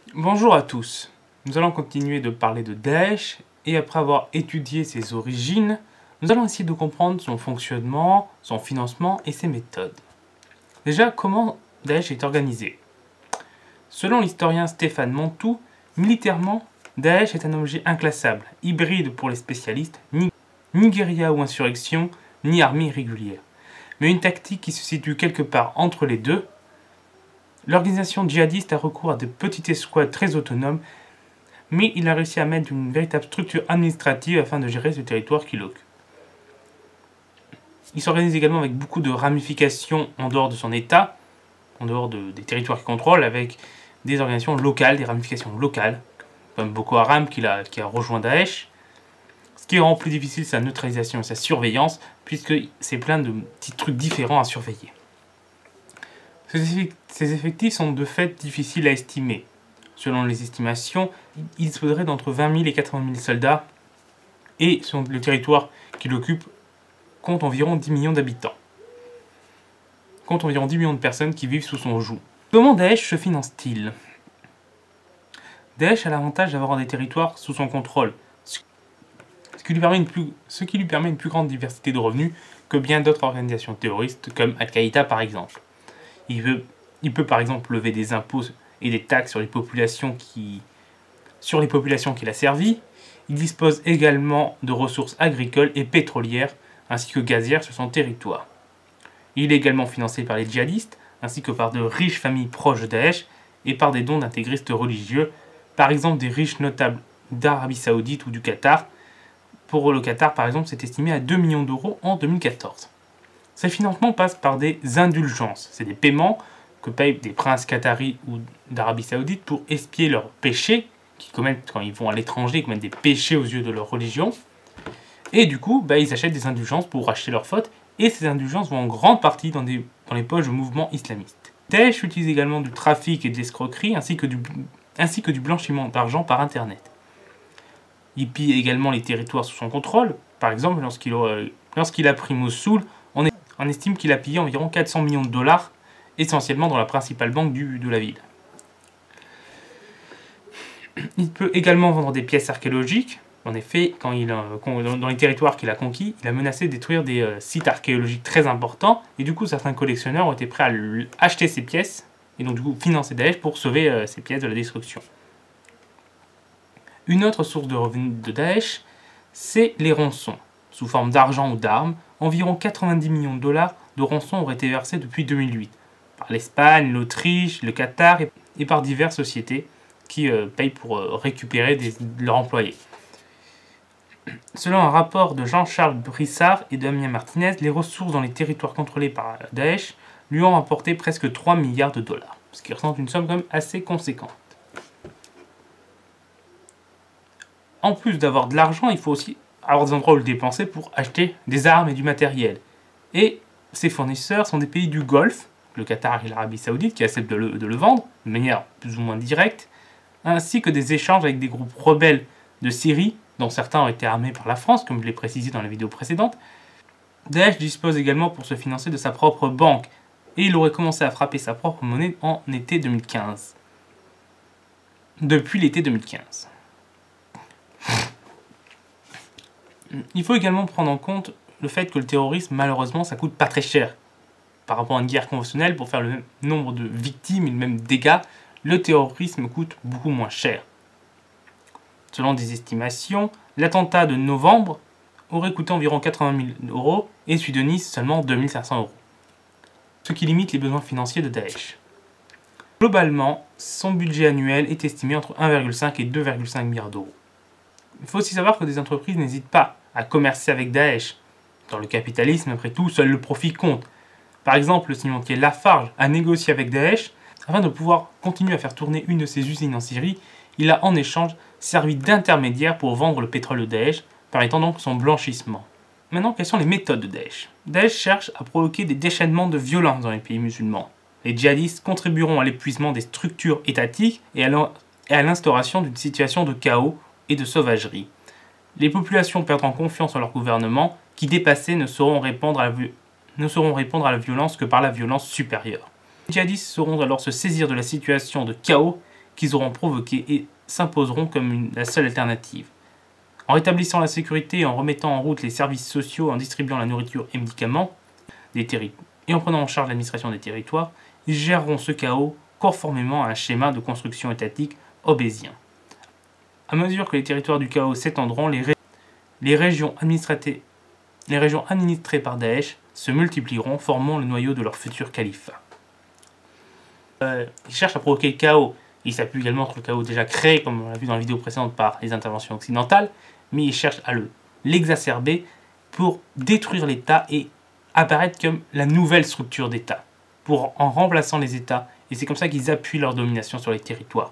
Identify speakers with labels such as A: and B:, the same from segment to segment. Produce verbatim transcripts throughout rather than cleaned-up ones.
A: Bonjour à tous, nous allons continuer de parler de Daesh et après avoir étudié ses origines, nous allons essayer de comprendre son fonctionnement, son financement et ses méthodes. Déjà, comment Daesh est organisé? Selon l'historien Stéphane Mantoux, militairement, Daesh est un objet inclassable, hybride pour les spécialistes, ni, ni guérilla ou insurrection, ni armée régulière, mais une tactique qui se situe quelque part entre les deux. L'organisation djihadiste a recours à de petites escouades très autonomes, mais il a réussi à mettre une véritable structure administrative afin de gérer ce territoire qu'il occupe. Il s'organise également avec beaucoup de ramifications en dehors de son État, en dehors de, des territoires qu'il contrôle, avec des organisations locales, des ramifications locales, comme Boko Haram qui a, qui a rejoint Daesh, ce qui rend plus difficile sa neutralisation et sa surveillance, puisque c'est plein de petits trucs différents à surveiller. Ces effectifs sont de fait difficiles à estimer. Selon les estimations, il disposerait d'entre vingt mille et quatre-vingt mille soldats, et le territoire qu'il occupe compte environ dix millions d'habitants. Compte environ dix millions de personnes qui vivent sous son joug. Comment Daesh se finance-t-il? Daesh a l'avantage d'avoir des territoires sous son contrôle, ce qui, lui permet une plus, ce qui lui permet une plus grande diversité de revenus que bien d'autres organisations terroristes comme Al-Qaïda par exemple. Il peut, il peut par exemple lever des impôts et des taxes sur les populations qui, sur les populations qu'il a servies. Il dispose également de ressources agricoles et pétrolières ainsi que gazières sur son territoire. Il est également financé par les djihadistes ainsi que par de riches familles proches de Daesh et par des dons d'intégristes religieux, par exemple des riches notables d'Arabie Saoudite ou du Qatar. Pour le Qatar par exemple, c'est estimé à deux millions d'euros en deux mille quatorze. Ces financements passent par des indulgences, c'est des paiements que payent des princes qataris ou d'Arabie Saoudite pour expier leurs péchés qu'ils commettent quand ils vont à l'étranger, ils commettent des péchés aux yeux de leur religion. Et du coup, bah, ils achètent des indulgences pour racheter leurs fautes, et ces indulgences vont en grande partie dans, des, dans les poches de mouvements islamistes. Daesh utilise également du trafic et de l'escroquerie, ainsi que du, ainsi que du blanchiment d'argent par Internet. Il pille également les territoires sous son contrôle. Par exemple, lorsqu'il euh, lorsqu'il a pris Mossoul, on, est, on estime qu'il a pillé environ quatre cents millions de dollars, essentiellement dans la principale banque du, de la ville. Il peut également vendre des pièces archéologiques. En effet, quand il, dans les territoires qu'il a conquis, il a menacé de détruire des euh, sites archéologiques très importants. Et du coup, certains collectionneurs ont été prêts à acheter ces pièces, et donc du coup financer Daesh pour sauver euh, ces pièces de la destruction. Une autre source de revenus de Daesh, c'est les rançons. Sous forme d'argent ou d'armes, environ quatre-vingt-dix millions de dollars de rançons auraient été versés depuis deux mille huit. Par l'Espagne, l'Autriche, le Qatar et, et par diverses sociétés qui euh, payent pour euh, récupérer des, de leurs employés. Selon un rapport de Jean-Charles Brissard et Damien Martinez, les ressources dans les territoires contrôlés par Daesh lui ont rapporté presque trois milliards de dollars, ce qui représente une somme quand même assez conséquente. En plus d'avoir de l'argent, il faut aussi avoir des endroits où le dépenser pour acheter des armes et du matériel. Et ces fournisseurs sont des pays du Golfe, le Qatar et l'Arabie Saoudite, qui acceptent de le, de le vendre de manière plus ou moins directe, ainsi que des échanges avec des groupes rebelles de Syrie, dont certains ont été armés par la France, comme je l'ai précisé dans la vidéo précédente. Daesh dispose également pour se financer de sa propre banque, et il aurait commencé à frapper sa propre monnaie en été deux mille quinze. Depuis l'été deux mille quinze. Il faut également prendre en compte le fait que le terrorisme, malheureusement, ça coûte pas très cher. Par rapport à une guerre conventionnelle, pour faire le même nombre de victimes et le même dégâts, le terrorisme coûte beaucoup moins cher. Selon des estimations, l'attentat de novembre aurait coûté environ quatre-vingt mille euros et celui de Nice seulement deux mille cinq cents euros. Ce qui limite les besoins financiers de Daesh. Globalement, son budget annuel est estimé entre un virgule cinq et deux virgule cinq milliards d'euros. Il faut aussi savoir que des entreprises n'hésitent pas à commercer avec Daesh. Dans le capitalisme, après tout, seul le profit compte. Par exemple, le cimentier Lafarge a négocié avec Daesh afin de pouvoir continuer à faire tourner une de ses usines en Syrie. Il a en échange servi d'intermédiaire pour vendre le pétrole de Daesh, permettant donc son blanchissement. Maintenant, quelles sont les méthodes de Daesh? Daesh cherche à provoquer des déchaînements de violence dans les pays musulmans. Les djihadistes contribueront à l'épuisement des structures étatiques et à l'instauration d'une situation de chaos et de sauvagerie. Les populations perdront confiance en leur gouvernement, qui dépassés ne sauront répondre à la, ne sauront répondre à la violence que par la violence supérieure. Les djihadistes sauront alors se saisir de la situation de chaos qu'ils auront provoquées et s'imposeront comme une, la seule alternative. En rétablissant la sécurité et en remettant en route les services sociaux, en distribuant la nourriture et médicaments des territoires et en prenant en charge l'administration des territoires, ils géreront ce chaos conformément à un schéma de construction étatique obésien. À mesure que les territoires du chaos s'étendront, les, ré les, régions les régions administrées par Daesh se multiplieront, formant le noyau de leur futur califat. Euh, ils cherchent à provoquer le chaos. Ils s'appuient également sur le chaos déjà créé, comme on l'a vu dans la vidéo précédente, par les interventions occidentales, mais ils cherchent à l'exacerber le, pour détruire l'État et apparaître comme la nouvelle structure d'État, pour en remplaçant les États, et c'est comme ça qu'ils appuient leur domination sur les territoires.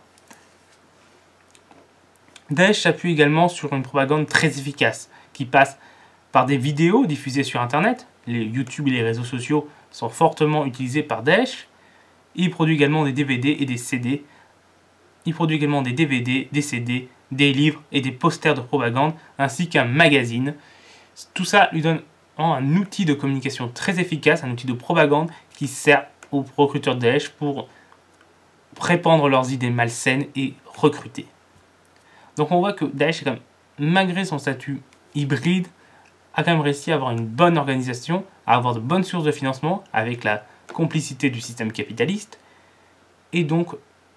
A: Daesh s'appuie également sur une propagande très efficace, qui passe par des vidéos diffusées sur Internet. Les YouTube et les réseaux sociaux sont fortement utilisés par Daesh. Il produit également des D V D et des C D. Il produit également des D V D, des C D, des livres et des posters de propagande, ainsi qu'un magazine. Tout ça lui donne un outil de communication très efficace, un outil de propagande qui sert aux recruteurs de Daesh pour répandre leurs idées malsaines et recruter. Donc on voit que Daesh, malgré son statut hybride, a quand même réussi à avoir une bonne organisation, à avoir de bonnes sources de financement avec la complicité du système capitaliste, et donc,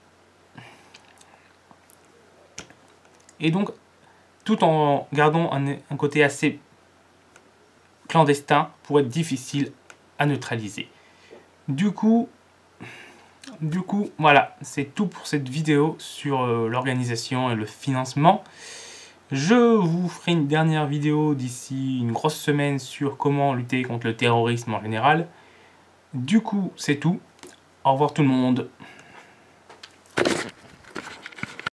A: et donc tout en gardant un, un côté assez clandestin pour être difficile à neutraliser. Du coup, du coup, voilà, c'est tout pour cette vidéo sur euh, l'organisation et le financement. Je vous ferai une dernière vidéo d'ici une grosse semaine sur comment lutter contre le terrorisme en général. Du coup, c'est tout. Au revoir tout le monde.